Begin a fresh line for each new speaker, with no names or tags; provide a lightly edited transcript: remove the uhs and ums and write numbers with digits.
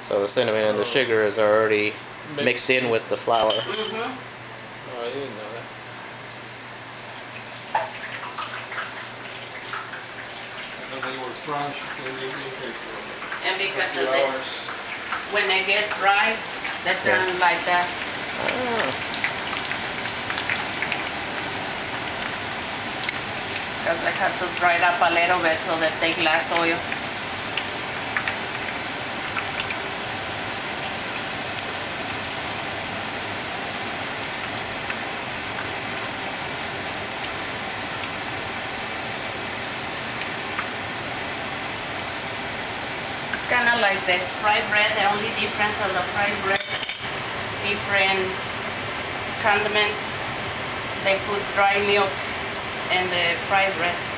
So the cinnamon and the sugar is already mixed in with the flour.
Mm-hmm.
Oh, I didn't know that. I thought they were crunched, then they take
And because
a few
of
hours.
when it gets dry, they turn like that. Because I have to dry it up a little bit so that they take less oil. Kind of like the fried bread. The only difference on the fried bread, different condiments. They put dry milk in the fried bread.